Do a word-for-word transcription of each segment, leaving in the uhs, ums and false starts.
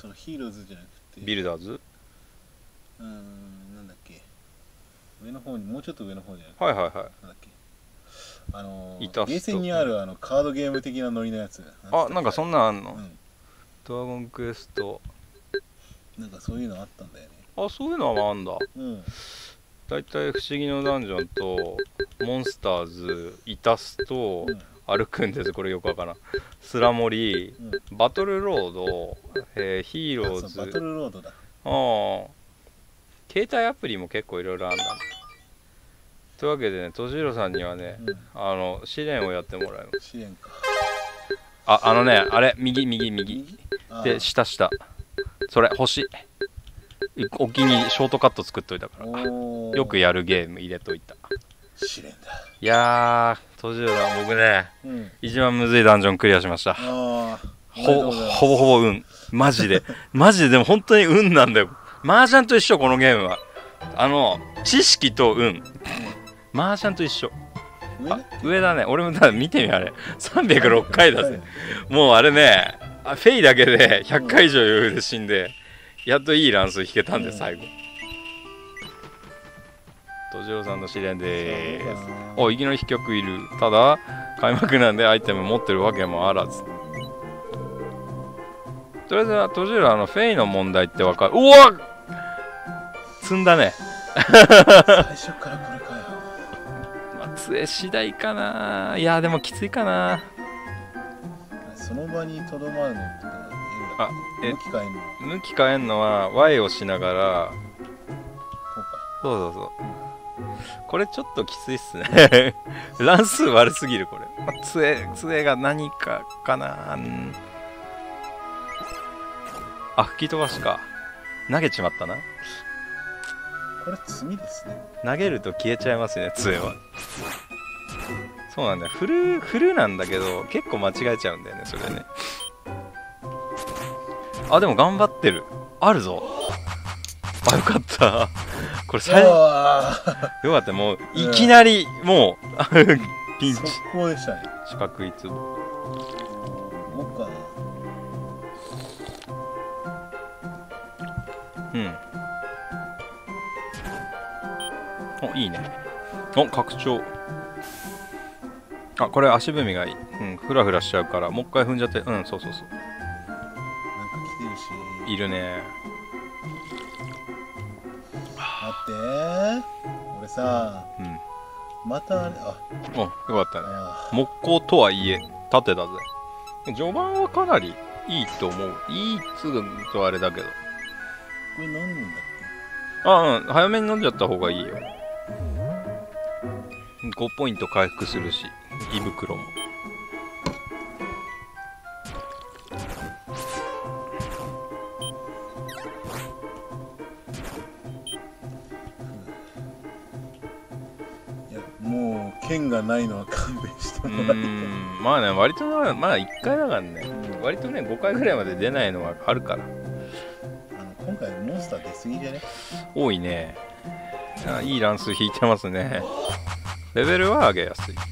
そのヒーローズじゃなくてビルダーズ。 うーん、なんだっけ、上の方に、もうちょっと上の方じゃなくて、 はいはいはい。 なんだっけ、あのイタストゲーセンにあるあのカードゲーム的なノリのやつ。 あ、なんかそんなんあんの、 うん、 ドラゴンクエスト。 なんかそういうのあったんだよね。 あ、そういうのはあんだ。 うん、 だいたい不思議のダンジョンとモンスターズ、イタスト、 うん、 歩くんです。これよくわからん。スラモリ、 うん、 バトルロード、えーヒーローズ。 バトルロードだ。 ああ、携帯アプリも結構いろいろあるんだ。というわけでね、とじろさんにはね、 うん、 あの試練をやってもらいます。 試練か。 あ、あのね、あれ、右右右右あで、下下、それ星、お気に入りショートカット作っといたから、 おー、 よくやるゲーム入れといた。 試練だ。 いやー、とじろさん、僕ね、 うん、 一番むずいダンジョンクリアしました。 ああ、 ほほぼほぼ運、マジでマジで。でも本当に運なんだよ。麻雀と一緒、このゲームは。あの知識と運、麻雀と一緒。あ、上だね。俺もだ見てみ、あれさんびゃくろっかいだぜ。もうあれね、あフェイだけでひゃっかい以上余裕で死んで、やっといい乱数引けたんで、最後。とじろさんの試練でーす。お、いきなり飛脚いる。ただ開幕なんでアイテム持ってるわけもあらず。とりあえずはとじろ、あのフェイの問題ってわかる。うわっ、積んだね。 最初からこれかよ。 まあ、杖次第かな。いやでもきついかな。 その場にとどまるのって言うんだあ、え向き変えんの。 向き変えんのは ワイ をしながら。 こうか。 そうそうそう。これちょっときついっすね。乱数悪すぎるこれ。まあ、杖杖が何かかな。んあ、吹き飛ばしか。投げちまったな。 これ罪ですね。 投げると消えちゃいますね、杖は。そうなんだよ。フルフルなんだけど結構間違えちゃうんだよね、それね。あ、でも頑張ってる。あるぞ。あ、よかった。これ最よかった。もういきなりもうピンチ。 速攻でしたね。 四角いつぼ。 もうか。 うん。お、いいね。お、拡張。あ、これ足踏みがいい。うん、フラフラしちゃうから、もう一回踏んじゃって。うん、そうそうそう。 なんか来てるし。 いるね。 待ってー。俺さ、 うん。 またあれ、あ、 お、よかったね。 あ木工とはいえ、縦だぜ。序盤はかなりいいと思う。いいっつうとあれだけど。 これ何なんだっあ、うん、早めに飲んじゃった方がいいよ。ごポイント回復するし、胃袋も。 け。いや、もう剣がないのは勘弁してうもらいたい。 ーん、まあね、割とまだまだいっかいだからね。割とね、ごかいぐらいまで出ないのはあるから。 あの今回モンスター出過ぎじゃね？ 多いね。あ、いい乱数引いてますね。レベルは上げやすい。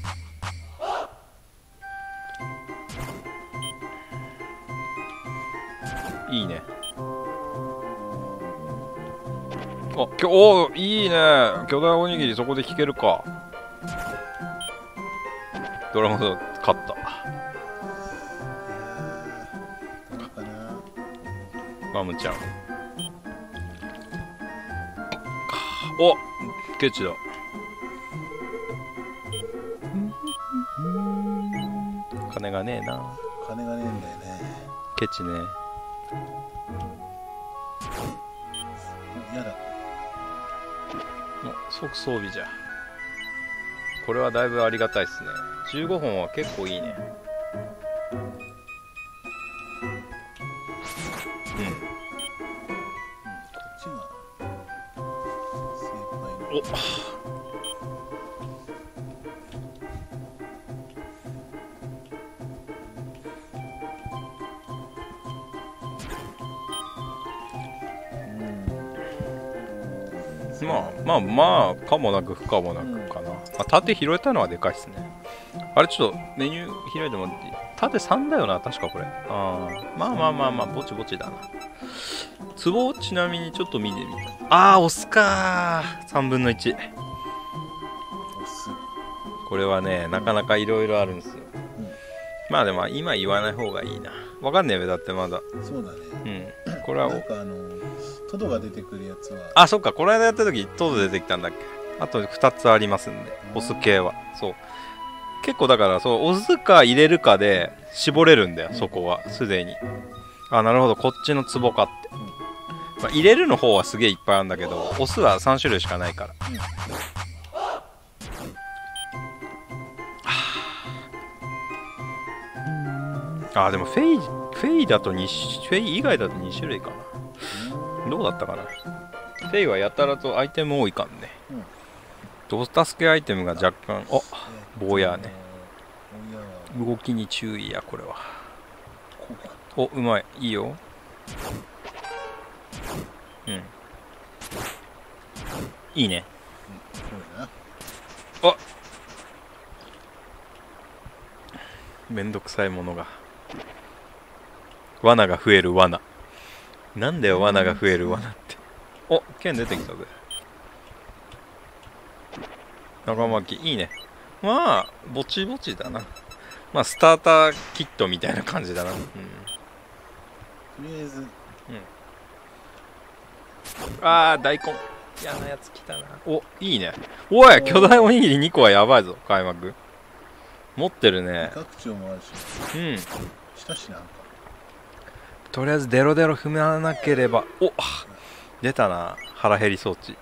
いいね。あ、きょおー、いいね。巨大おにぎりそこで引けるか。ドラゴンド勝った。 いやー、どうかな。 マムちゃん。お、ケチだ。金がねえな。 金がねえんだよね。 ケチね。 やだ。 お、即装備じゃ。これはだいぶありがたいっすね。じゅうごほんは結構いいね。うん。 こっちが正解の。 お、まあまあまあかもなく不可もなくかな。あ、盾拾えたのはでかいっすね。あれちょっとメニュー開いてもらっていい？ 縦さんだよな確かこれ。ああまあまあまあまあぼちぼちだな。ツボちなみにちょっと見てみた。ああ押すかーさんぶんのいち。 押す。 これはねなかなかいろいろあるんですよ。 うん、 まあでも今言わない方がいいな。わかんねえべだってまだ。 そうだね。 うんこれはなんかあのトドが出てくるやつは。 あそっかこの間やった時トド出てきたんだっけ。あとふたつありますんで押す系は。そう結構だからそう押すか入れるかで絞れるんだよ、うん、そこはすでに。あなるほどこっちのツボかって、うんまあ、入れるの方はすげえいっぱいあるんだけど押すはさん種類しかないから、うんあーでもフェイフェイだとにフェイ以外だとに種類かな。どうだったかな。フェイはやたらとアイテム多いからね、うん、ド助けアイテムが若干あ坊やね。動きに注意やこれは。おうまいいいよ。うんいいね、うん、あめんどくさいものが罠が増える罠。なんだよ罠が増える罠って。お剣出てきたぜ仲間きいいね。まあぼちぼちだな。まあスターターキットみたいな感じだな。うん、とりあえず、うん、 あー大根嫌なやつ来たな。おいいね。おい巨大おにぎりにこはやばいぞ開幕。持ってるね。 各長もあるしうんしたしなんかとりあえずデロデロ踏まなければ。お出たな腹減り装置。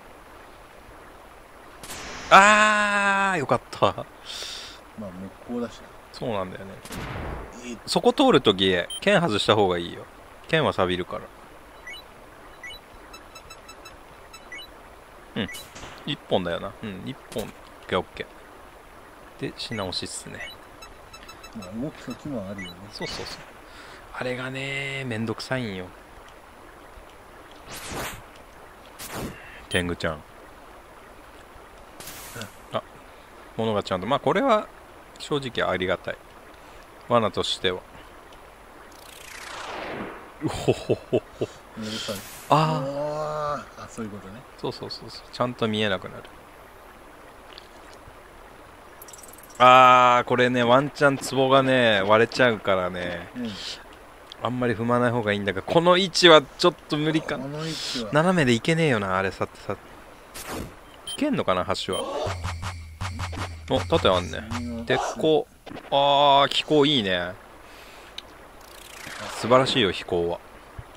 あーよかった。まあ木工だしな。 そうなんだよね。そこ通るとき剣外した方がいいよ。剣は錆びるから。うんいっぽんだよな。うんいっぽん。オッケーオッケーでし直しっすね。 まあ動くときもあるよね。 そうそうそうあれがねめんどくさいんよ。天狗ちゃんあ物がちゃんとまあこれは正直ありがたい罠としては。うほほほほああそういうことね。 そうそうそうそうちゃんと見えなくなる。あーこれねワンチャンツボがね割れちゃうからね、うん、あんまり踏まない方がいいんだがこの位置はちょっと無理かな。斜めでいけねえよなあれ。さてさいけんのかな橋は。お縦あんね。鉄鋼あー飛行いいね。素晴らしいよ飛行は。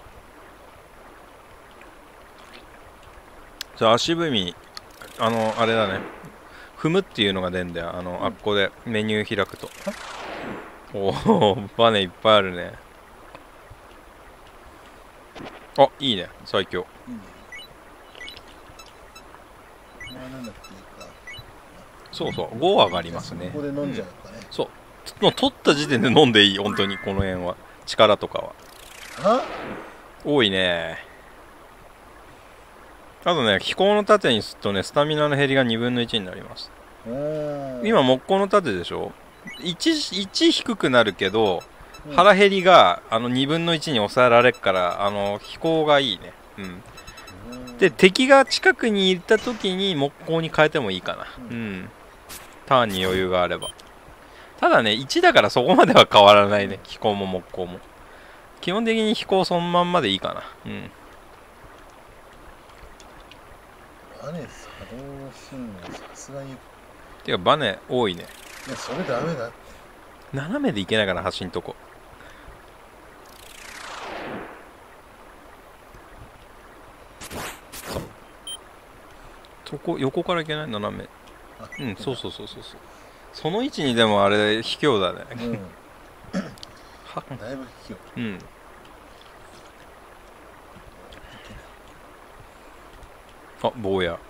じゃあ足踏みあのあれだね踏むっていうのが出んだよ。あの、うん、あっこでメニュー開くとおおバネいっぱいあるね。あいいね最強。いいね。なんだっけかそうそうご上がりますね。 ここで飲んじゃうかね、 うん、そうもう取った時点で飲んでいい本当にこの辺は力とかはあ多いね。あとね飛行の盾にするとねスタミナの減りがにぶんのいちになります。今木工の盾でしょ いち, いち低くなるけど、うん、腹減りがあのにぶんのいちに抑えられるからあの飛行がいいね。うんで敵が近くにいた時に木工に変えてもいいかな。うん、うん、ターンに余裕があれば。ただねいちだからそこまでは変わらないね飛行も木工も。基本的に飛行そのまんまでいいかな。うんバネ作動するのさすがに。 てかバネ多いね。 いやそれダメだ。 斜めでいけないかな端んとこ。そうそこ横からいけない斜め。うんそうそうそうそうそうその位置にでもあれ卑怯だね。うん、 はだいぶ卑怯。 うんあ坊や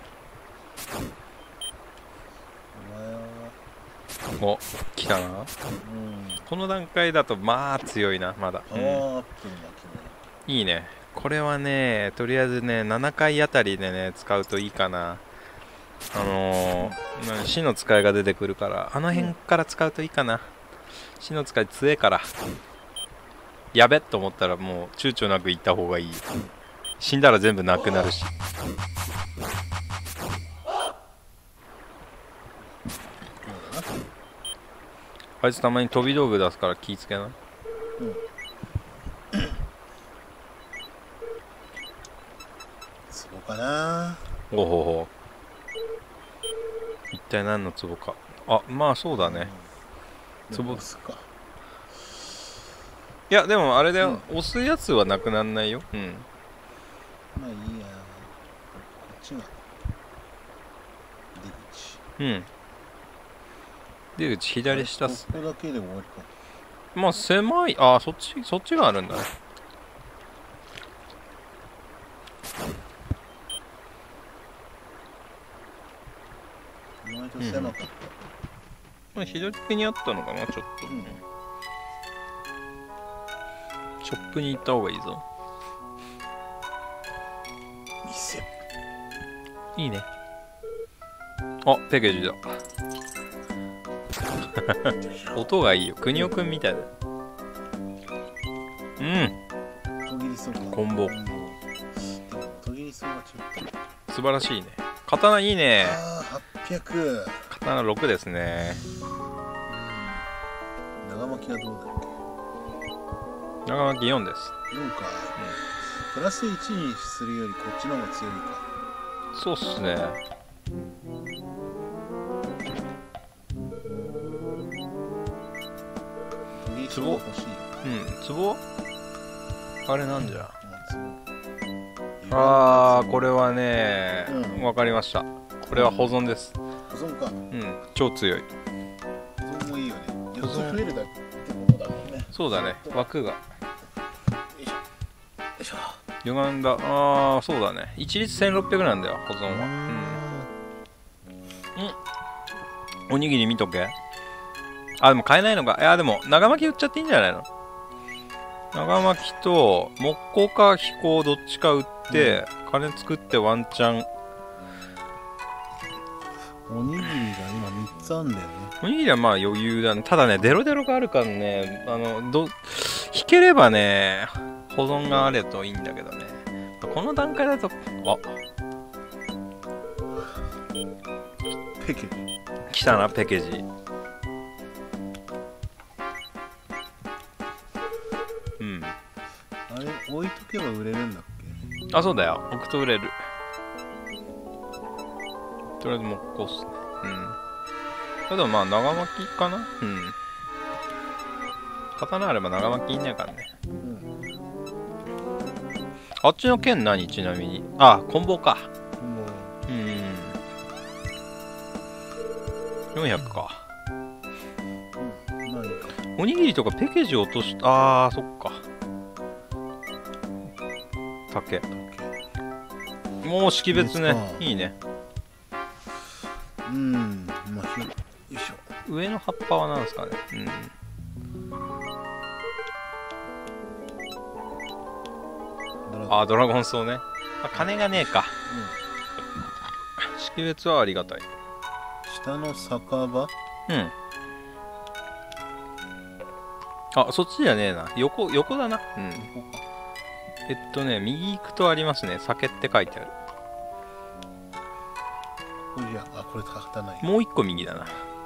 お来たな、うん、この段階だとまあ強いなまだ、うん、いいねこれはねとりあえずねななかいあたりでね使うといいかな。あのー、死の使いが出てくるからあの辺から使うといいかな。 死の使い強えから。やべっと思ったらもう躊躇なく行った方がいい。死んだら全部なくなるし。あいつたまに飛び道具出すから気ぃつけな。うん。 壺かな。 おほほ。一体何の壺か。あ、まあそうだね。 うん、壺すか。 いやでもあれだよ、うん、押すやつはなくなんないよ。うん。 まあいいや。こっちが出口。うん。出口左下っすね。 ここだけで終わりか。 まあ狭い。あ、そっちそっちがあるんだね。 意外と狭かった。 まあ左手にあったのかなちょっと。うん、ショップに行った方がいいぞ。 店。 いいね。あ、ペケージだ。音がいいよ。国尾くんみたいだ。うん。コンボ。素晴らしいね。刀いいね。 ああ、はっぴゃく。 刀ろくですね。 長巻きはどうだっけ。長巻きよんです。 よんか。うん、プラスいちにするよりこっちの方が強いか。 そうっすね。壺欲しい。うん、壺あれなんじゃ。あー、これはね、わ、うん、かりました。これは保存です。 保存か。 うん、超強い。 保存もいいよね。よっつ増えるだけってことだもんね。そうだね、 枠が。よいしょ。よいしょ。 歪んだ。あー、そうだね。一律せんろっぴゃくなんだよ、保存は。うん。うん。おにぎり見とけ。あ、でも買えないのか。いや、でも、長巻き売っちゃっていいんじゃないの。長巻きと、木工か飛行どっちか売って、うん、金作ってワンチャン。 おにぎりが今みっつあんだよね。 おにぎりはまあ余裕だね。ただね、デロデロがあるからね、あの、ど、引ければね、保存があれといいんだけどね。この段階だと、あ。 ペケ。 来たな、ペケジ。うん。 あれ置いとけば売れるんだっけ。あ、そうだよ、置くと売れる。とりあえず木工っすね。うん。それでもまあ長巻きかな。うん。刀あれば長巻きいんねえからね。うん。あっちの剣何ちなみに。あ、コンボか。コンボ。うん。よんひゃくか。うん。何か。おにぎりとかペケジ落とした。あー、そっか。竹。もう識別ね。いいね。 うん。まあ、よいしょ。 上の葉っぱは何ですかね。うん。あー、ドラゴンソウね。あ、金がねえか。うん。識別はありがたい。 下の酒場。うん。 あ、そっちじゃねえな。横、横だな。うん。えっとね、右行くとありますね。酒って書いてある。 いや、あ、これ刀ない。 もう一個右だな。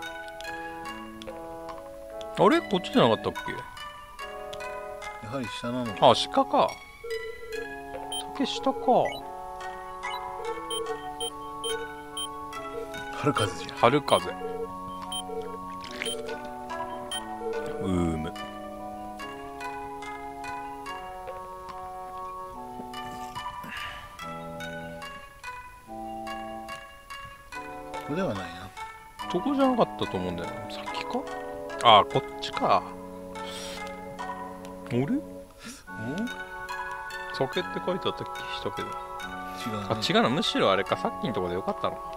あれこっちじゃなかったっけ。 やはり下なのか。 あ、鹿か。酒下か。 春風じゃん。 春風。うーむ。 ここではないな。 そこじゃなかったと思うんだよね。先か。ああ、こっちか。あれ？お？酒って書いてあった気したけど。 違う、ね。 あ、違うの。むしろあれか。さっきのとこでよかったの。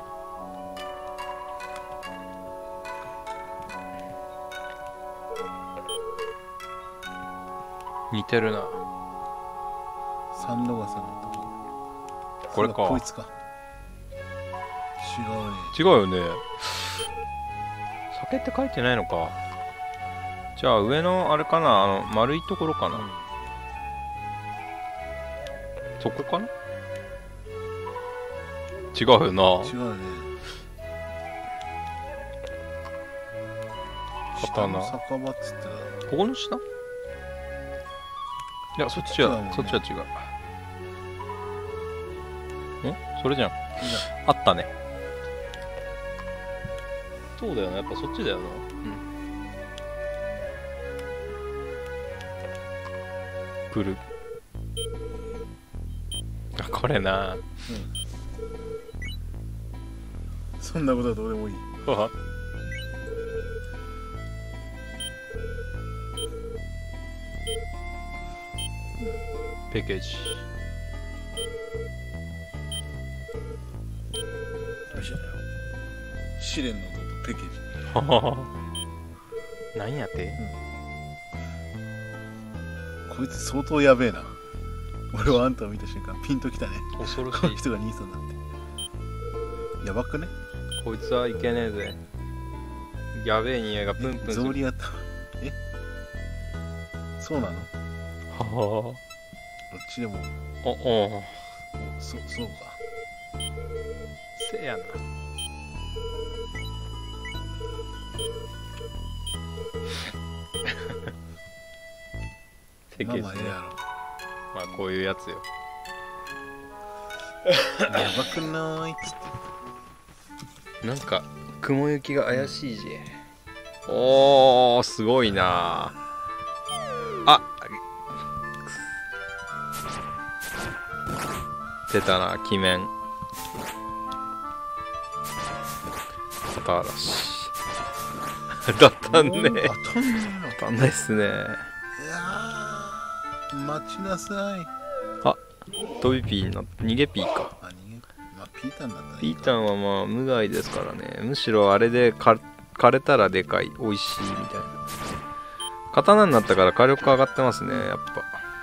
似てるな。 三度笠のとこ。 これか。 こいつか。違うね。 違うよね。酒って書いてないのか。 じゃあ上のあれかな、あの丸いところかな、 うん、 そこかな。違うよな。 違うね。下刀の酒場っつってた。 ここの下、いやそっちは、 そっちだもんねそっちは違う。んそれじゃん。 いいあったね。そうだよな、やっぱそっちだよな。うん。来る。あ、これな。 うん、そんなことはどうでもいい。 はペッケージ。 よいしょ。試練のペッケージ。 ははは。なんやて。 こいつ相当やべえな。俺はあんたを見た瞬間ピンときたね。 恐ろしい。 この人が兄さんだって。やばくね。 こいつはいけねえぜ。やべえ匂いがプンプンする。 草履やった。えそうなの。 ははは。 どっちでも。 おお。 そそうか。 せやな。ペッケージね。 まあまあええやろ。 まあこういうやつよ。 やばくないっつって。 なんか雲行きが怪しいじ。おーすごいなあ。出たな、鬼面。肩嵐。当たんねえ。 当たんねえの。 当たんないっすね。 いやー、待ちなさい。 あ、飛びピーの逃げピーか。 あ、逃げ、まあ、ピータンだったらいピいか。 ータンはまあ無害ですからね。むしろあれでか枯れたらでかい、美味しいみたいな。刀になったから火力上がってますね、やっぱ。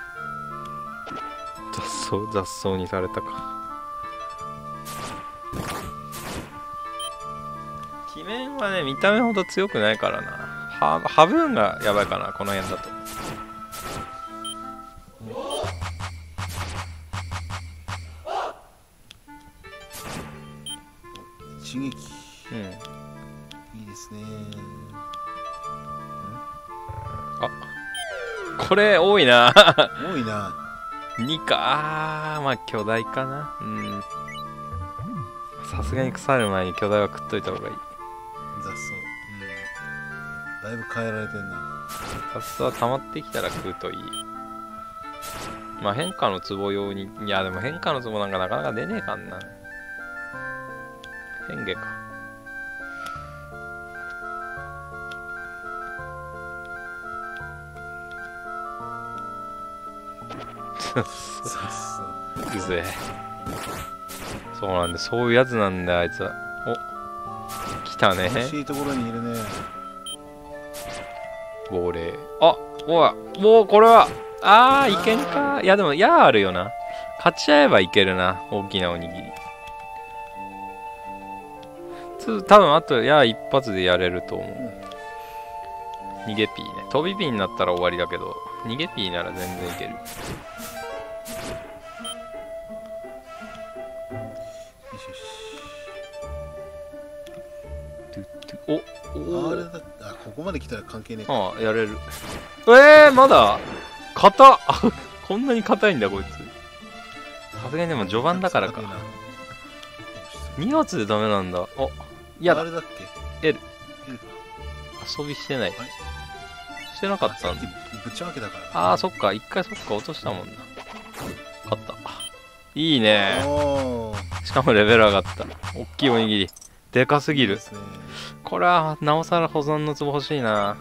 雑草、雑草にされたか。鬼面はね、見た目ほど強くないからな。は、ハブーンがやばいかな、この辺だと。 一撃。 うん。 いいですね。 あ、これ多いな。 多いな。 にか。あー、まあ巨大かな。うん。さすがに腐る前に巨大は食っといた方がいい。 雑草。うん。だいぶ変えられてんな。 雑草は溜まってきたら食うといい。まあ変化の壺用に。いやでも変化の壺なんかなかなか出ねえかんな。変化か。 雑草。 うぜえ。そうなんで、そういうやつなんだよあいつは。お、来たね。 欲しいところにいるね。 亡霊。あ、おい、もうこれは、あー、いけんか。いやでも、矢あるよな。勝ち合えばいけるな。大きなおにぎり。つ、多分あと矢一発でやれると思う。逃げピーね。飛びピーになったら終わりだけど、逃げピーなら全然いける。 よしよし。 お、おあれだって、あ、ここまで来たら関係ねえか。 ああ、やれる。えー、まだ硬っこんなに硬いんだこいつ。さすがにでも序盤だからか。に発でダメなんだ。お、いやだ。 あれだっけ L。 L 遊びしてない。 あれしてなかったんだ。 さっきぶちまけたから。 ああ、そっか。一回そっか落としたもんな。勝った。いいね。 おー、 しかもレベル上がった。おっきいおにぎり。でかすぎる。 いいですね。 これはなおさら保存の壺欲しいな。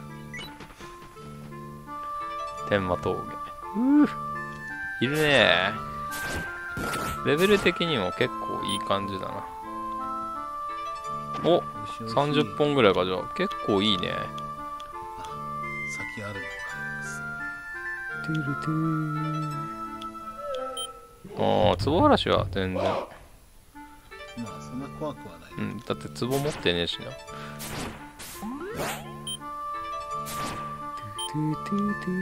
天馬峠。うぅ。いるね。レベル的にも結構いい感じだな。お、さんじゅっぽんぐらいか。じゃあ結構いいね。 先あるトゥルトゥー。ああ、壺嵐は全然。 のか。まあそんな怖くはない。 うん、だって壺持ってねえしな。 ゥトゥトゥトゥト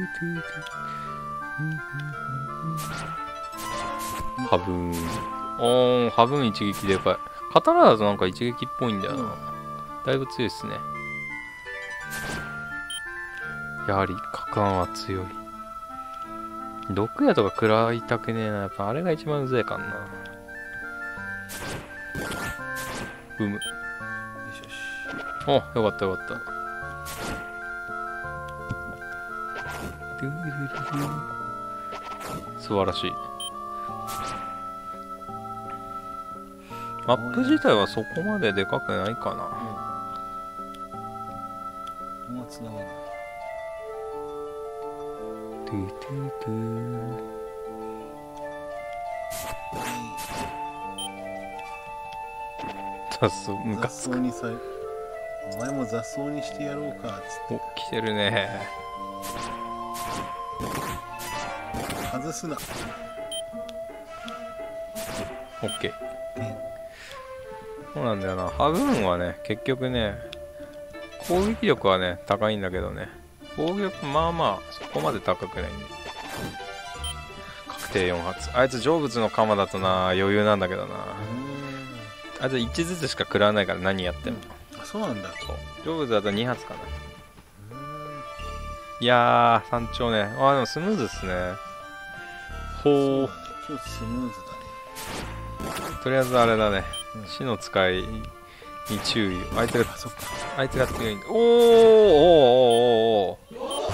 ゥハブーン。おー、ハブーン一撃でかい。刀だとなんか一撃っぽいんだよな。だいぶ強いっすね。やはり果敢は強い。毒矢とか食らいたくねえな。やっぱあれが一番うぜえかんな。うむ。 よしよし。 お、よかったよかった。ドゥルルル素晴らしい。マップ自体はそこまででかくないかな。 うん。もうつながる。 トゥトゥトゥ雑草ムカ雑つく。 草にされ、お前も雑草にしてやろうかっつって。 お、来てるね。 外すな。 オッケー。 ね、 そうなんだよな。ハブーンはね、結局ね、攻撃力はね、高いんだけどね、防御力まあまあ、そこまで高くないんで。確定よん発。あいつ成仏の鎌だとな、余裕なんだけどな。あいついちずつしか食らわないから何やっても。 うん、あ、そうなんだ。 そう。成仏だとに発かな。 うん、 いやー、山頂ね。あー、でもスムーズっすね。ほー。 ね、今日スムーズだね。 とりあえずあれだね。 うん、 死の使いに注意。あいつが、 あ、そっか。 あいつが強いんだ。おーおーおーおーお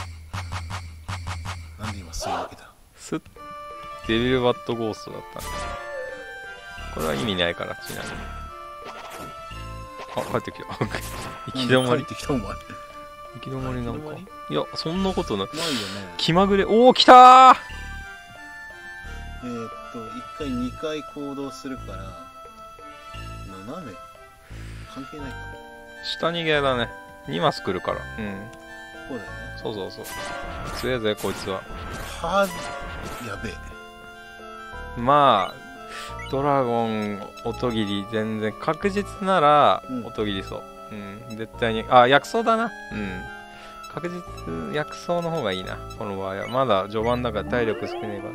ー。 なんで今すぐ分けた。 スッ。デビルバットゴーストだったね。これは意味ないから、ちなみに。あ、帰ってきた。行き止まり。 帰ってきたお前。 行き止まりなんか。 行き止まいや、そんなことない。 ないよね。 気まぐれ。おー、来たー。 えー、っと、いっかいにかい行動するから、斜め関係ないか。 下逃げだね。にマス来るから。うん。 こうだよね。 そうそうそう。強えぜ、こいつは。 はぁ、やべえ。 まあ、ドラゴン、音切り、全然、確実ならうん、 音切りそう。うん、絶対に。あ、薬草だな。うん。確実、薬草の方がいいな、この場合は。まだ序盤だから体力少ねえから。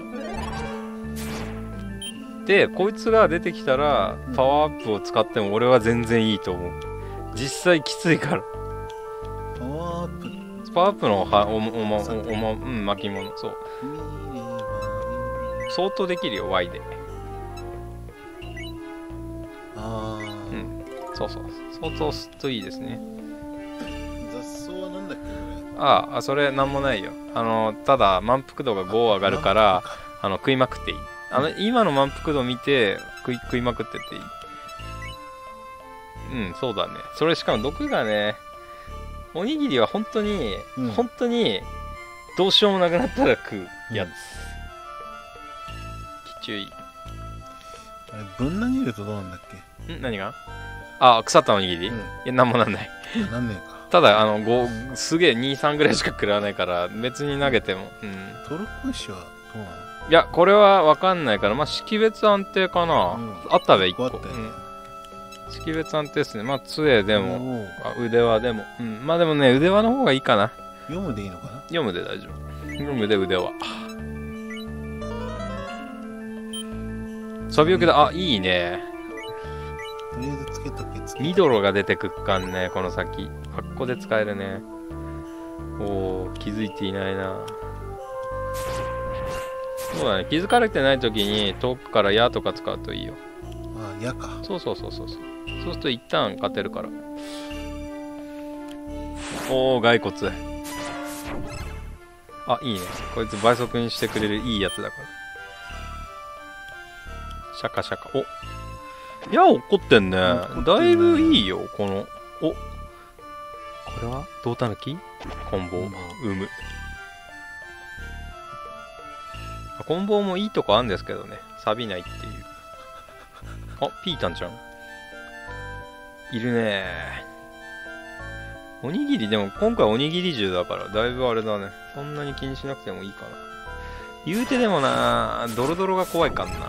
で、こいつが出てきたら、 うんパワーアップを使っても俺は全然いいと思う。実際きついから。 パワーアップパワーアップのはおおまおおまうん巻物そう見ればいい。 相当できるよ Y で。 あー、 うんそうそう相当すっといいですね。 雑草はなんだっけこれ。 ああそれなんもないよ。あのただ満腹度がご上がるからあの食いまくっていい。あの今の満腹度見て食い食いまくってっていい。うんそうだね。それしかも毒がねおにぎりは本当に、うん、本当にどうしようもなくなったら食うやつ、うん、きちゅい。 あれぶん投げるとどうなんだっけ。 ん何が。あ腐ったおにぎり、うん、いやなんもなんないなんねえか。 ただあのごすげえにさんぐらいしか食らわないから別に投げても、うん、 トルコ石はどうなの。 いやこれは分かんないからまあ識別安定かな、うん、あったべいっこ、 あったよね、うん、 識別安定ですね。まあ杖でもあ腕輪でも、うん、まあでもね腕輪の方がいいかな。 読むでいいのかな。 読むで大丈夫。読むで腕輪サビオケだ。あいいね。 とりあえずつけとけつけミドロが出てくっかんねこの先。格好で使えるね。おー気づいていないな。そうだね気づかれてない時に遠くから矢とか使うといいよ。 あ矢か。 そうそうそうそうそう。そうすると一旦勝てるから。おー骸骨。あいいねこいつ倍速にしてくれるいいやつだから。シャカシャカ。お矢怒ってんね。だいぶいいよこの。おこれは胴たぬき棍棒生む。棍棒もいいとこあるんですけどね錆びないっていう。あピータンちゃんいるね。おにぎりでも今回おにぎり銃だからだいぶあれだね。そんなに気にしなくてもいいかな。言うてでもなドロドロが怖いかんな。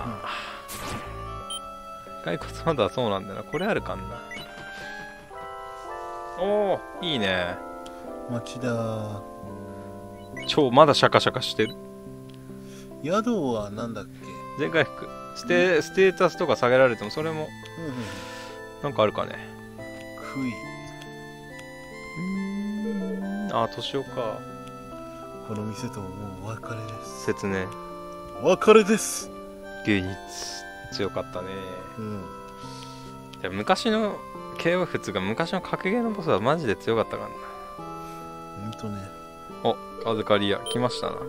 骸骨まだそうなんだよな。これあるかんな。おおいいね。 町田超まだシャカシャカしてる。 宿はなんだっけ。 全回復ステ、ステータスとか下げられてもそれもうんうん。 なんかあるかね。 クイ。 ああ年男か。 この店とももうお別れです。 説明お別れです。 芸日強かったね。 うん。 でも昔の ケーオーエフ つうか昔の格ゲーのボスはマジで強かったからな。 ほんとね。 お、預かり屋来ましたな。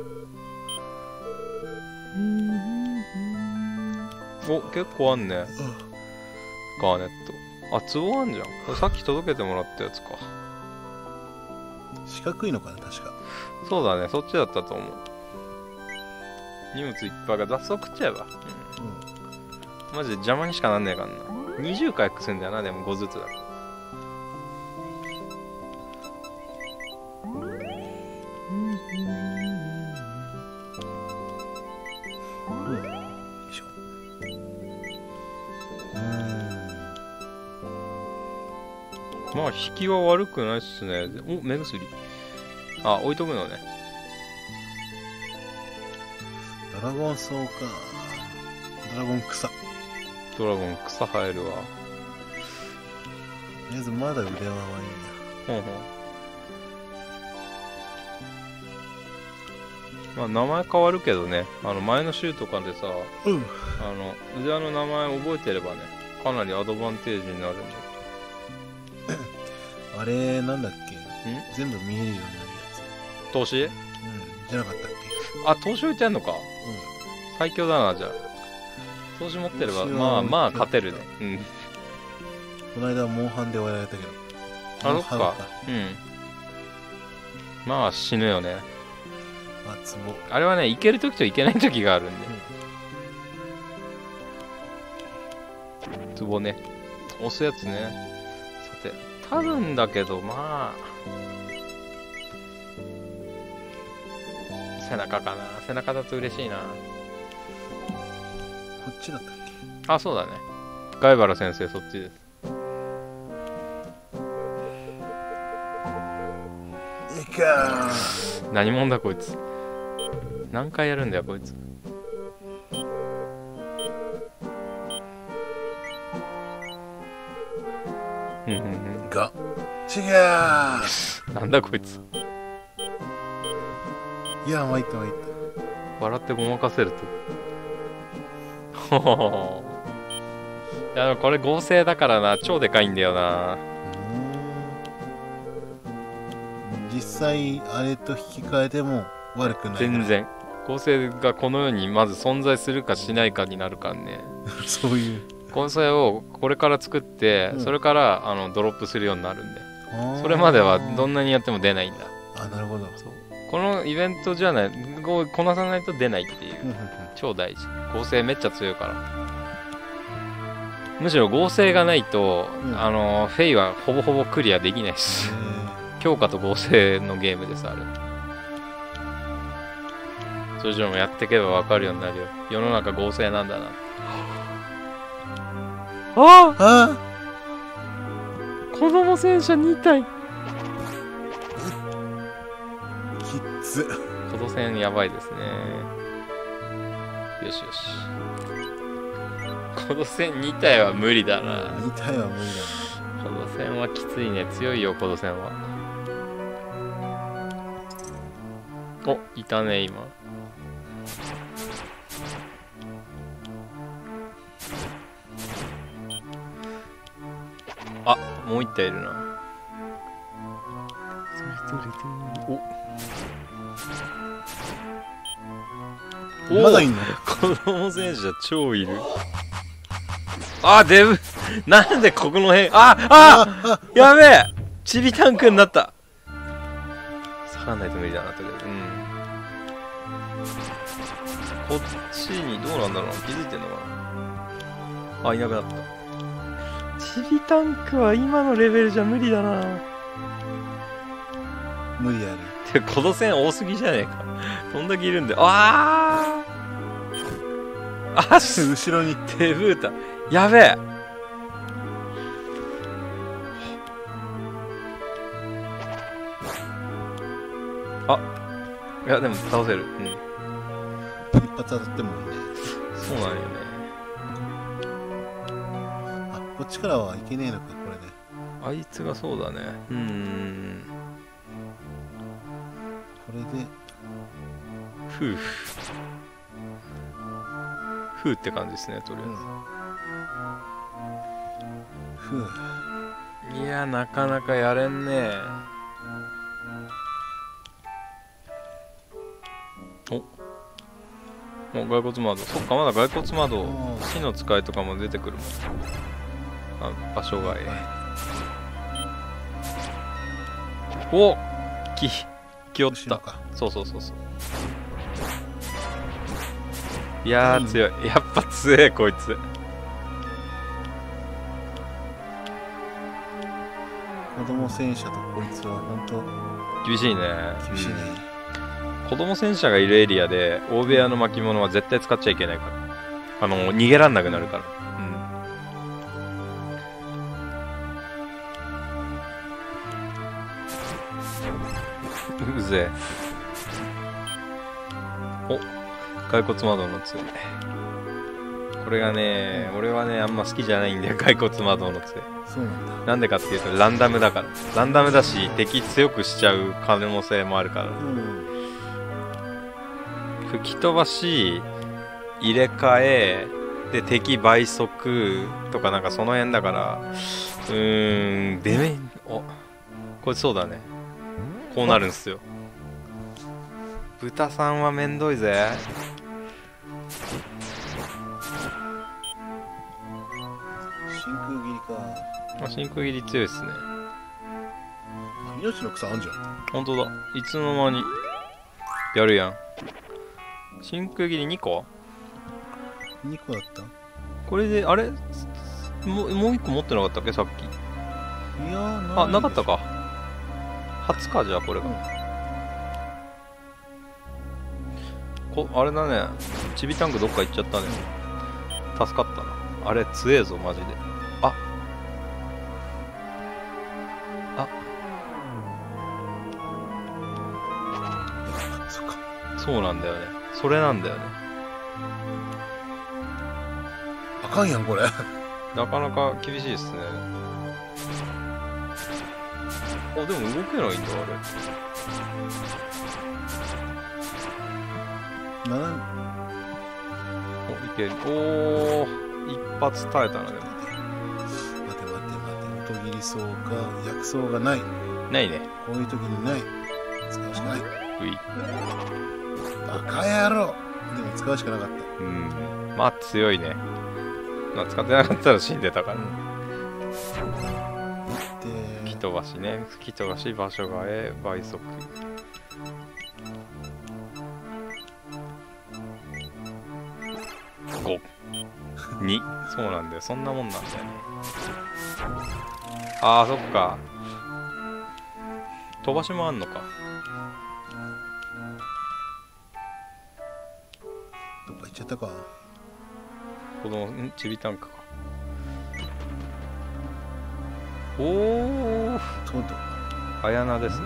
お、結構あんね。ガーネット。あ、壺あんじゃん。これさっき届けてもらったやつか。 四角いのかな確か。 そうだね、そっちだったと思う。荷物いっぱいが脱走食っちゃえば。うん。マジで邪魔にしかなんねえからな。にじゅう回復するんだよな、でもごずつだから。まあ引きは悪くないっすね。お、目薬。あ、置いとくのね。 ドラゴン草か。ドラゴン草。とドラゴン草生えるわ。 りあえずまだ腕輪はいいな。 ほんほん。まあ名前変わるけどね。あの前の週とかでさ、 うん。 あの腕輪の名前覚えてればね、かなりアドバンテージになるんで。 あれなんだっけ。 ん？ 全部見えるようになるやつ。 投資？ うん。じゃなかったっけ。 あ、投資置いてんのか。 う最強だな、じゃあ。投資持ってれば、 投資はまあまあ勝てるね。うん。 ん。この間モンハンで終わられたけど。 あ、そっモンハンか。うん。まあ死ぬよね。 あ、ツボ。 あれはね、いけるときといけないときがあるんで。ツボね。押すやつね。さて、多分だけど、まあ。背中かな。背中だと嬉しいな。 こっちだったっけ。 あ、そうだね。貝原先生、そっちです。 いいか何者だ、こいつ。何回やるんだよ、こいつ。うんうんうん。 が違う。 なんだこいつ。 いや参った参っ笑ってごまかせると。ほほほ。いやでもこれ合成だからな、超でかいんだよな。 た。実際あれと引き換えても悪くない。 全然。合成がこの世にまず存在するかしないかになるからね。 そういう。 合成をこれから作って、 うん、 それからあのドロップするようになるんで。 そそれまではどんなにやっても出ないんだ。 あ、なるほど。 そうこのイベントじゃない、こなさないと出ないっていう。超大事。合成めっちゃ強いから。むしろ合成がないと、うん、あのフェイはほぼほぼクリアできないし。強化と合成のゲームです、あれ。それじゃもやっていけば分かるようになるよ。世の中合成なんだな。ああ子供戦車に体。きっつ。 子供戦やばいですね。よしよし。子供戦に体は無理だな。 に体は無理だな。 子供戦はきついね。強いよ、子供戦は。お、いたね、今。あ、もう一体いるな。おまだいんの？ 子供戦車超いる。あ、デブなんでここの辺、ああやべえチビタンクになった。下がんないと無理だな、とりあえず。うん。こっちにどうなんだろう、気づいてんのかな。あ、いなくなった。チビタンクは今のレベルじゃ無理だな。 無理やる。てこの線多すぎじゃねえか。どんだけいるんだよ。あああっ後ろに手ブータ。やべえ。あいやでも倒せる。うん。 一発当たってもいいね。 そうなんよね。 あ、こっちからはいけねえのか、これで。 あいつがそうだね。うーん。 これで。 ふう。ふうって感じですね、とりあえず。ふう。 いや、なかなかやれんね。おもう骸骨窓。そっか、まだ骸骨窓、死の使いとかも出てくるもん。あ、場所がええ。おき、きよった。そうそうそうそう。いやー、強い。やっぱ強え、こいつ。 子供戦車とこいつは本当厳しいね。 厳しいね。 うん、子供戦車がいるエリアで大部屋の巻物は絶対使っちゃいけないから。あの逃げらんなくなるから。うん。うぜえ。お、骸骨窓の杖。これがね、俺はねあんま好きじゃないんだよ、骸骨窓の杖。 そうなんだ。 なんでかっていうとランダムだから。ランダムだし敵強くしちゃう可能性もあるから。うん、吹き飛ばし入れ替えで敵倍速とかなんかその辺だから、うーん、デメおこれそうだね、こうなるんすよ。豚さんはめんどいぜ。 真空切りか。 あ、真空切り強いっすね。 命の草あんじゃん。 ほんとだ、いつの間にやるやん。真空切りにこにこだった。 これであれもう、もういっこ持ってなかったっけさっき。 いやー、ない。 あ、なかったか。初か、じゃあこれが、うん、こあれだね、ちびタンクどっか行っちゃったね。助かったな。あれ強えぞマジで。ああそっか、 そうなんだよね、それなんだよね。 あかんやんこれ。 なかなか厳しいですね。あ、でも動けないんだあれ。 なお、いける。おー、一発耐えたな。でも待て待て待て、音切り草か薬草がない。 ないね。 こういう時にない。使うしかない。 うい。 バカ野郎。でも使うしかなかった。 うん、まあ強いね。まあ使ってなかったら死んでたから。吹き飛ばしね。吹き飛ばし、場所がえ、倍速。ご、に。そうなんだよ。そんなもんなんだよね。ああ、そっか。飛ばしもあんのか。 どっか行っちゃったか。 このんちびタンクか。おお、 とうとうあやなですね。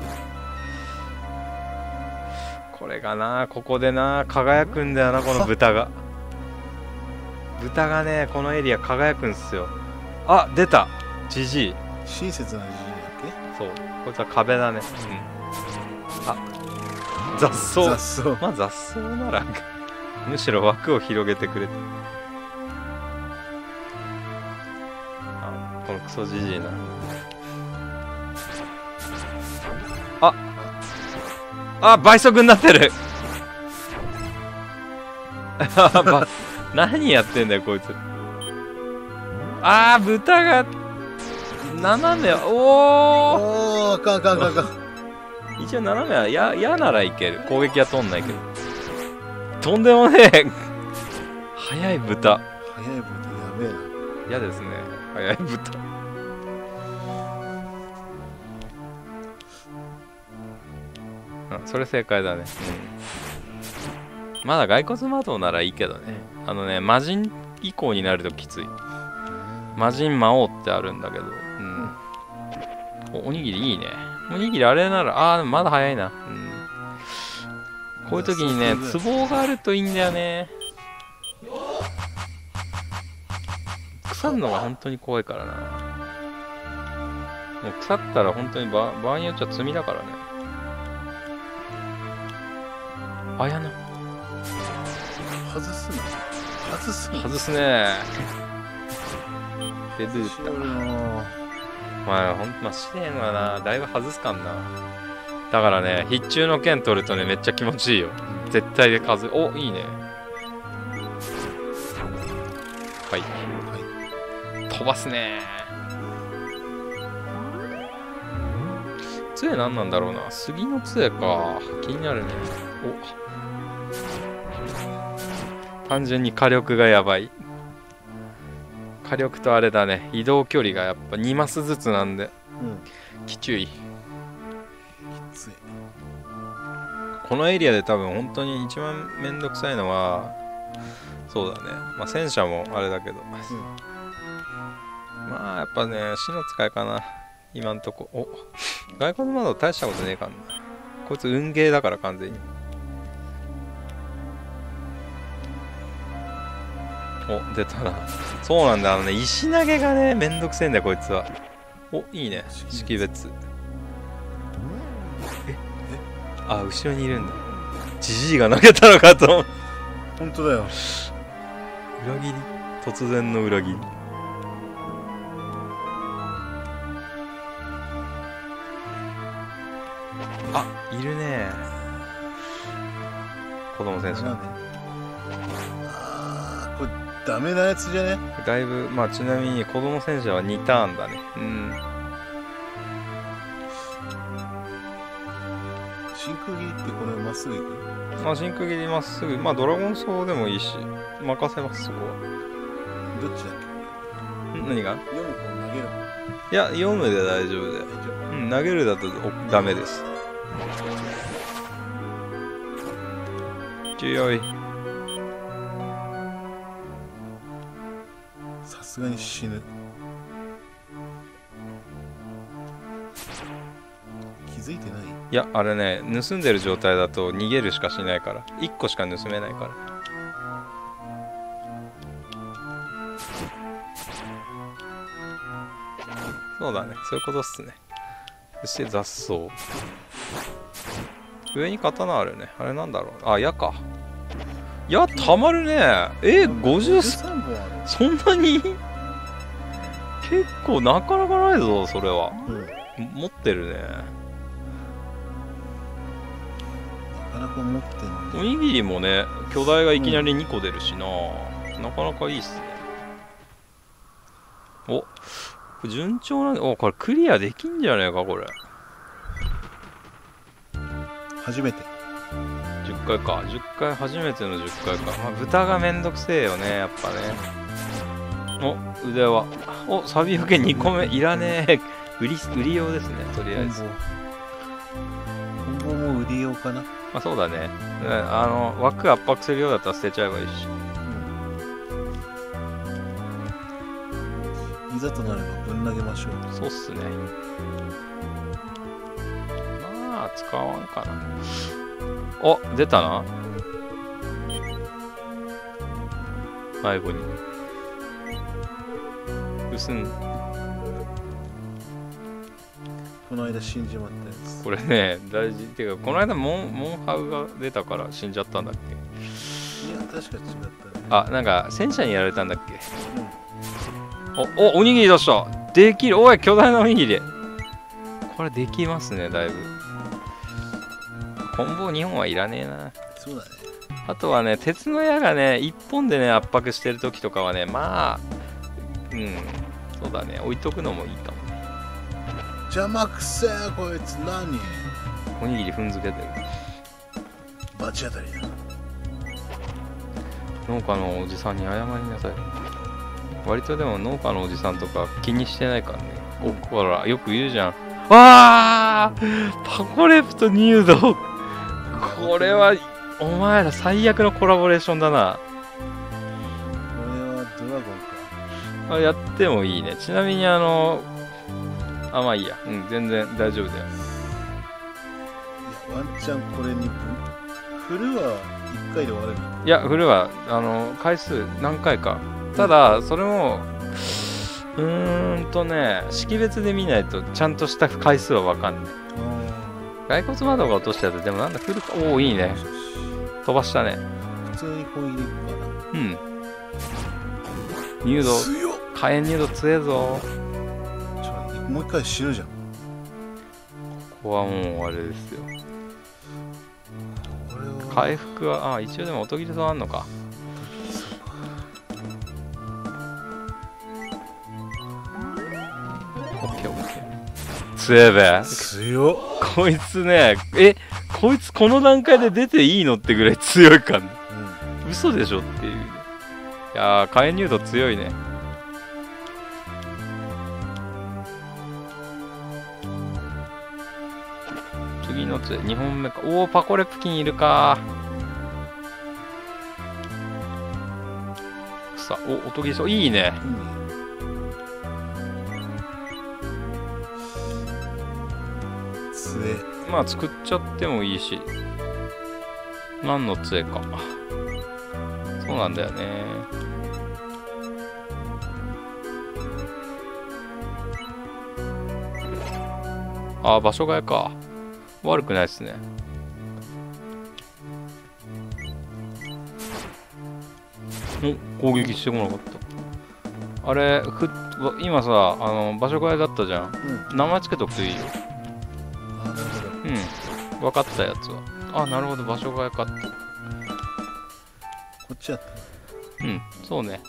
これがな、ここでな輝くんだよな、この豚が。豚がね、このエリア輝くんすよ。あ、出た、ジジイ。 親切なジジイだっそう、こいつは壁だね。うん。あ、雑草。 雑草。 まあ雑草ならむしろ枠を広げてくれて。あ、このクソジジイな。ああ、倍速になってる。何やってんだよこいつ。あー、豚が斜め。おおおー、あかんあかんあかんあかん。 一応斜めはややならいける。攻撃は通んないけど。とんでもねえ。速い豚。 速い豚やべえな。 嫌ですね、速い豚。うん、それ正解だね。うん、まだ骸骨魔導ならいいけどね。あのね、魔人以降になるときつい。魔人魔王ってあるんだけど、うん、お, おにぎりいいね。おにぎりあれなら、あー、まだ早いな。うん、 こういう時にねそうそう壺があるといいんだよね。腐るのが本当に怖いからな。もう腐ったら本当に場場合によっちゃ罪だからね。あやな外すな外すな外すね。でルーしタおるな。 まあほんまあ試練はなだいぶ外すかんな。だからね必中の剣取るとねめっちゃ気持ちいいよ。絶対で数おいいね。はい、はい、飛ばすね。杖何なんだろうな。杉の杖か気になるね。お単純に火力がやばい。火力とあれだね移動距離がやっぱにマスずつなんで、うん、きちゅい。きつい。 このエリアで多分本当に一番めんどくさいのはそうだねまあ戦車もあれだけど、うん、まあやっぱね死の使いかな今んとこ。お外国の窓大したことねえかんな。こいつ運ゲーだから完全に。お出たな。そうなんだあのね石投げがねめんどくせえんだよこいつは。おいいね識別。えあ後ろにいるんだ。ジジイが投げたのかと思う。 本当だよ。 裏切り突然の裏切り。あいるね子供選手。 ああこれダメなやつじゃね。 だいぶまあちなみに子供戦車はにターンだね。うん真空切りってこれまっすぐ行く。 まあ真空切りまっすぐまあドラゴンソーでもいいし任せますそこは。 どっちだっけ。 何が読む方投げる。 いや読むで大丈夫だよ。うん投げるだとダメです。強い。 さすがに死ぬ。気づいてない。 いやあれね盗んでる状態だと逃げるしかしないからいっこしか盗めないから。そうだねそういうことっすね。そして雑草上に刀あるね。あれなんだろう。あ矢か。矢たまるね。えごじゅうさんぼんある。そんなに結構なかなかないぞそれは、うん、持ってるね。 なかなか持ってんの。 おにぎりもね巨大がいきなりにこ出るしな、うん、なかなかいいっすね。お順調なんでおこれクリアできんじゃねえかこれ。 初めてじゅっかいかじゅっかい初めてのじゅっかいか。まあ豚がめんどくせえよねやっぱね。お腕輪おサビ受けにこめいらねえ売り売り用ですねとりあえず。 今後も売り用かな。 まあそうだね。あの枠圧迫するようだったら捨てちゃえばいいし、 うん、いざとなればぶん投げましょう。 そうっすね。まあ使わんかな。お出たな迷子にうすん。 この間死んじまったやつ。 これね大事っていうかこの間モンモンハウが出たから死んじゃったんだっけ。 いや確か違ったね。 あなんか戦車にやられたんだっけ、うん、おおおにぎり出した。できる。おい巨大なおにぎりこれできますねだいぶ。コンボにほんはいらねえな。 そうだね。 あとはね鉄の矢がねいっぽんでね圧迫してる時とかはねまあうんそうだね置いとくのもいいかもね。 邪魔くせえこいつ何。 おにぎり踏んづけてる。 バチ当たりだ。 農家のおじさんに謝りなさい。割とでも農家のおじさんとか気にしてないからね。おほらよく言うじゃん。わーパコレプト入道これはお前ら最悪のコラボレーションだな。 これはドラゴンか。 あやってもいいね。ちなみにあのあまあいいやうん全然大丈夫だよ。 いやワンチャンこれにぶフルはいっかいで終われるの？ いやフルはあの回数何回か。ただそれもうーんとね識別で見ないとちゃんとした回数は分かんない。骸骨窓が落としたやつでもなんだフルか。おおいいね、飛ばしたね。 普通に攻撃でいくかうん。入道火炎入道強えぞ。 な。ちょもう一回死ぬじゃん。 ここはもうあれですよ。 これは回復はあ一応でも音切れそうあんのか。オッケーオッケー。強えべ。 強っ。 こいつね、えこいつこの段階で出ていいのってぐらい強いかんね。 うん、 嘘でしょっていう。いやー火炎入道強いね。次のつにほんめか。おおパコレプキンいるか。さお音切れそういいね。 いいね。杖。 まあ作っちゃってもいいし。何の杖か。そうなんだよね。ああ場所替えか。悪くないですね。お攻撃してこなかった。あれふ今さあの場所替えだったじゃん、うん、名前つけとくといいよ。 あなるほど。 うん分かったやつは。あなるほど場所替えかって。 こっちやった。 うんそうね。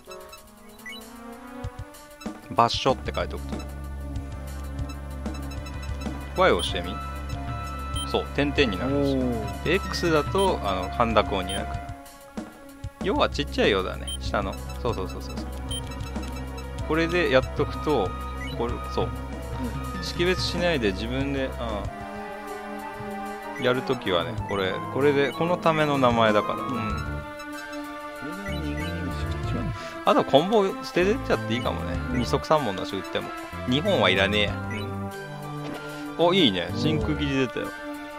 場所って書いておくといい。Y を押してみ。そう点々になるんですよ。で X だとあの半濁音になるから。要はちっちゃいようだね下の。そうそうそうそうそう。これでやっとくとこれそう、うん、識別しないで自分であやるときはねこれこれでこのための名前だから。うん。あとコンボ捨ててっちゃっていいかもね。二足三本だし売ってもにほんはいらねえや。うん。おいいね真空切り出たよ。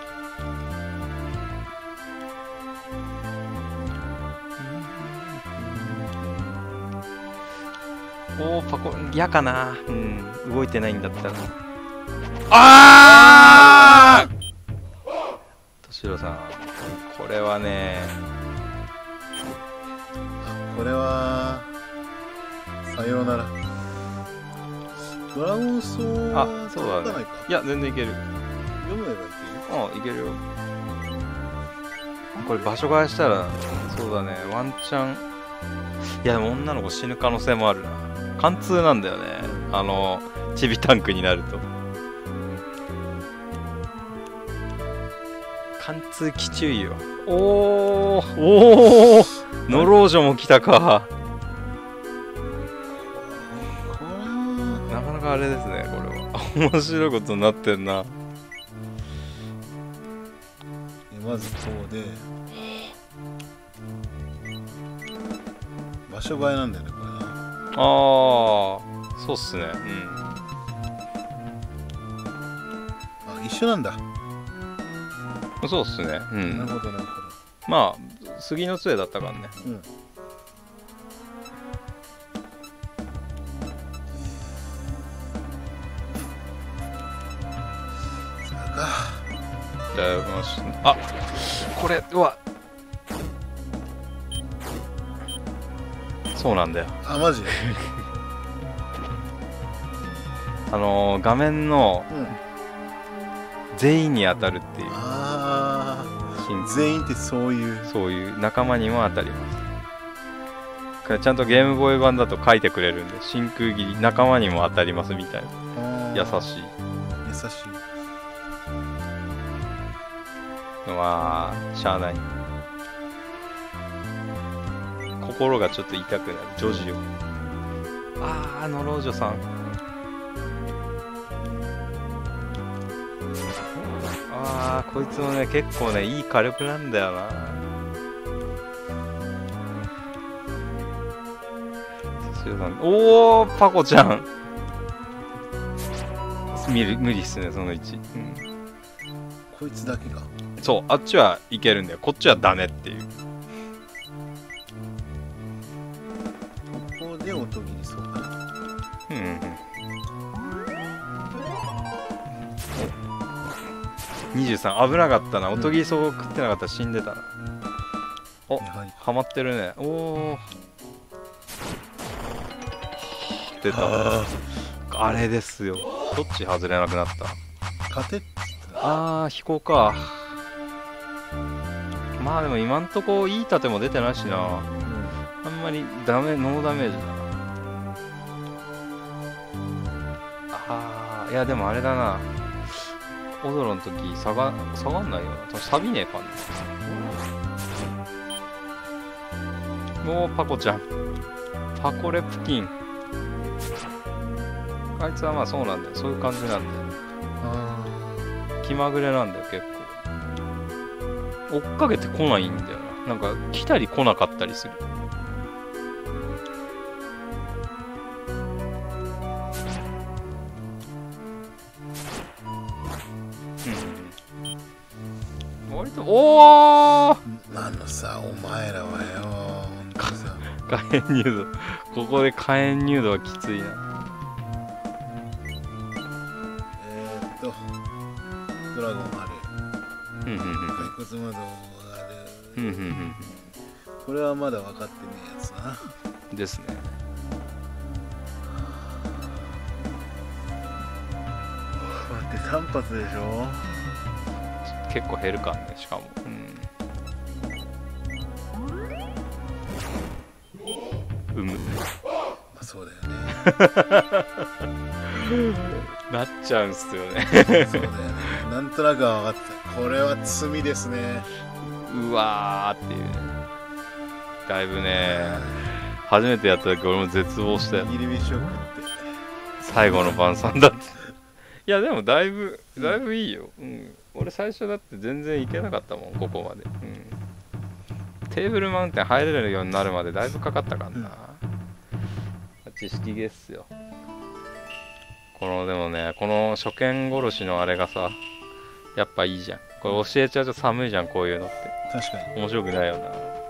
おーパコ嫌かな。うん動いてないんだったら。ああ敏郎さんこれはねこれはさようなら。ドラゴンソーあそうだね。いや全然いける。 読めばいける。 あいけるよ。これ場所替えしたらそうだねワンチャン。いやでも女の子死ぬ可能性もあるな。貫通なんだよねあのチビタンクになると。貫通きちゅいよ。おーおおノロージョも来たか。なかなかあれですねこれは。面白いことになってんな。 まずこうで場所替えなんだよねこれな。 ああそうっすね。うんあ一緒なんだ。 そうっすね。うん。 なるほどなるほど。 まあ杉の杖だったからね。 うん。それか。 じゃあよし。あこれうわそうなんだよ。 あマジあのー、画面のうん全員に当たるっていう。 ああ全員ってそういうそういう仲間にも当たります。これちゃんとゲームボーイ版だと書いてくれるんで真空切り仲間にも当たりますみたいな。優しい優しい。 まあしゃあない。心がちょっと痛くなるジョジオ。ああノロージョさん。ああこいつもね結構ねいい火力なんだよな。おおパコちゃん無理無理っすねそのいち、うん、 こいつだけか。 そうあっちはいけるんだよ、こっちはダメっていう。 ここで音切りそうかな。 うんうんうん。にじゅうさん危なかったな、音切りそう食ってなかったら死んでたな。おやはりハマってるね。おお出た。 ああれですよ。どっち外れなくなった？ 勝てっつったらあー飛行か。まあでも今んとこいい盾も出てないしな、あんまりダメノーダメージだな。あーいやでもあれだな、オドロの時下が下がんないよな、多分錆びねえかんな。もうパコちゃんパコレプキン、あいつはまあそうなんだよ、そういう感じなんだよ。 あ気まぐれなんだよ結構。追っかけてこないんだよな、なんか来たり来なかったりする。うん割とおおーなのさお前らはよほんとさ火炎入道、ここで火炎入道はきついな。 えー、っとドラゴンある、 うんうんうん骸骨窓ある、 うんうんうんこれはまだ分かってねえやつだな。 うんですね。 待ってさん発でしょ。 結構減るかんねしかも。うんうむまあそうだよねなっちゃうんすよねそうだよね。なんとなくは分かってた。これは罪ですね。 うわーっていうね。だいぶね初めてやった時俺も絶望したよ。 ギリビショックって最後の晩餐だっていやでもだいぶだいぶいいよ、うん、俺最初だって全然いけなかったもんここまで、うん、テーブルマウンテン入れるようになるまでだいぶかかったからな、うん、知識ゲーっすよ。このでもねこの初見殺しのあれがさやっぱいいじゃん。これ教えちゃうと寒いじゃんこういうのって。 確かに面白くないよな。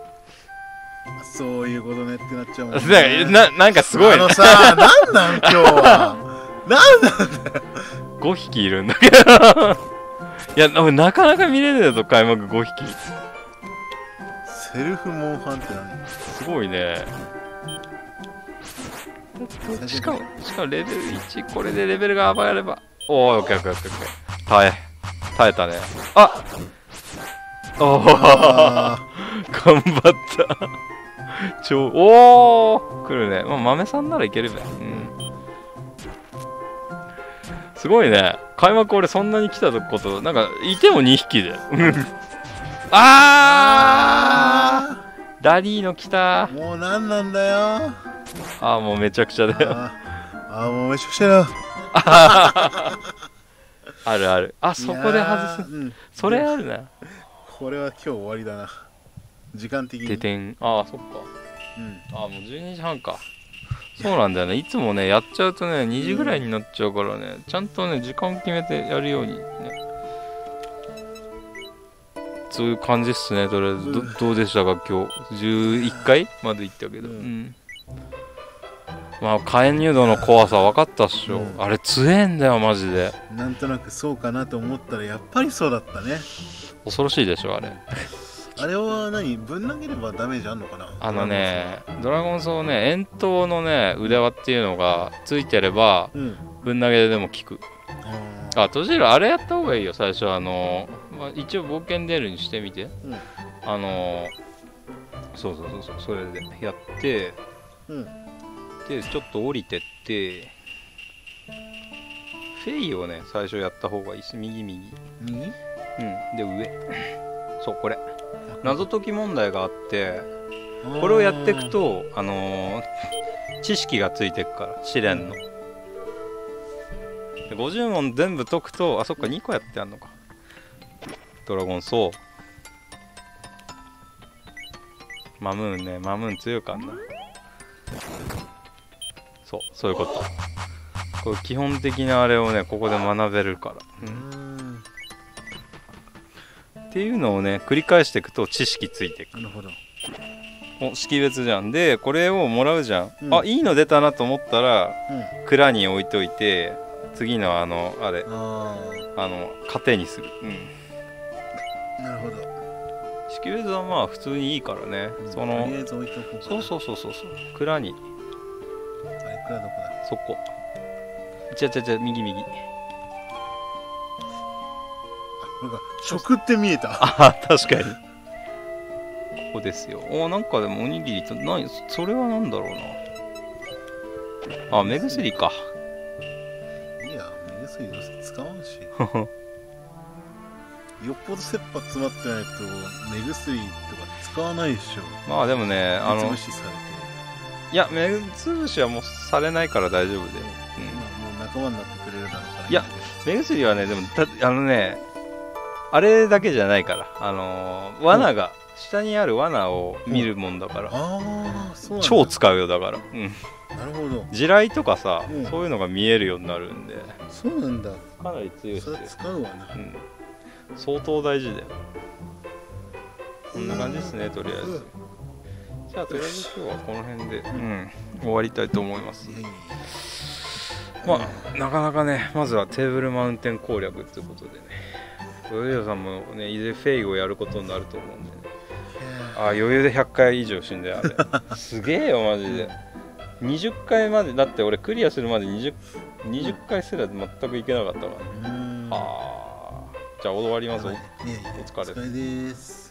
そういうことねってなっちゃうもんね。 ねななんかすごいねあのさなんなん今日はなんなんだよごひきいるんだけどいや俺なかなか見れねえぞ開幕ごひき。 セルフモンハンって何？ すごいね。しかもしかもレベルいち、これでレベルが上がれば、おおオッケーオッケーオッケーオッケー、耐え耐えたね。あおおあ頑張った超おお来るね。まあ豆さんならいけるべ。うんすごいね。開幕俺そんなに来たことなんかいてもにひきであーラリーの来た。 もうなんなんだよ。 あーもうめちゃくちゃだよあーあーもうめちゃくちゃだよ。 あるある。あそこで外す、 うん、 それあるな。 これは今日終わりだな時間的に。 ててんああそっか。 うんあもうじゅうにじはんか。そうなんだよね。いつもねやっちゃうとねにじぐらいになっちゃうからね、ちゃんとね時間決めてやるようにね。そういう感じっすね。とりあえず ど, どうでしたか今日。じゅういっかいまで行ったけど、うん、うん、まあ火炎入道の怖さ分かったっしょ、うん、あれ強えんだよマジで。 なんとなくそうかなと思ったらやっぱりそうだったね。 恐ろしいでしょあれあれは何ぶん投げればダメージあんのかな。 あのねドラゴンソーね円筒のね腕輪っていうのがついてれば、うん、ぶん投げでも効く。あトジーロあれやった方がいいよ最初。あの、まあ、一応冒険出るにしてみて、うん、あのそうそうそうそうそれでやって、うん、でちょっと降りてってフェイをね最初やった方がいいです。右右右うんで上そうこれ謎解き問題があってこれをやっていくとあのー、知識がついていくから試練のごじゅう問全部解くとあそっかにこやってやんのか。ドラゴンソーマムーンねマムーン強いかんな。そうそういうことこれ基本的なあれをねここで学べるから、うん、 っていうのをね繰り返していくと知識ついていく。 なるほど。 お識別じゃん。でこれをもらうじゃん、 うん、 あいいの出たなと思ったら、 うん、 蔵に置いといて次のあのあれああの糧にする。うんなるほど。 識別はまあ普通にいいからね、 うん、 そのとりあえず置いとこうかな。 そうそうそうそうそう蔵にあれ蔵どこだ。 そこちゃちゃちゃ右右あなんか食って見えた。 あ確かにここですよ。おなんかでもおにぎりと何それはなんだろうなあ目薬か。 いや目薬どうせ使わんしよっぽど切羽詰まってないと目薬とか使わないでしょ。 まあでもねあの目つぶしされていや目つぶしはもうされないから大丈夫で、うん、 もう仲間になってくれるだろうから。 いや目薬はねでもたあのねあれだけじゃないからあのー、罠が下にある罠を見るもんだから、 ああそうなんだ。 超使うよだから、うん、 なるほど。 地雷とかさ、 うん、 そういうのが見えるようになるんでそうなんだ。 かなり強いそれですよ。 使うわな、 うん、相当大事だよ。こんな感じですねとりあえず。じゃあとりあえず今日はこの辺で、うん、終わりたいと思います。 いやいやいやまあなかなかねまずはテーブルマウンテン攻略ということでねヨヨさんもねいずれフェイをやることになると思うんでね。あ余裕でひゃっかい以上死んだよあれすげえよマジで。にじゅっかいまでだって俺クリアするまで 20, 20回すら全くいけなかったから、ね、 うんああじゃあ終わります。おいやいやお疲れお疲れです。